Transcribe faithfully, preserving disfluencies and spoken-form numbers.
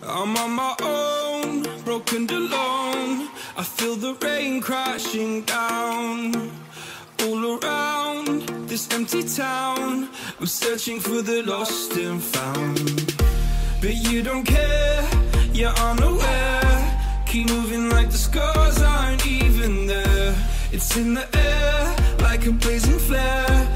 I'm on my own, broken and alone. I feel the rain crashing down all around this empty town. I'm searching for the lost and found, but you don't care, you're unaware. Keep moving like the scars aren't even there. It's in the air like a blazing flare.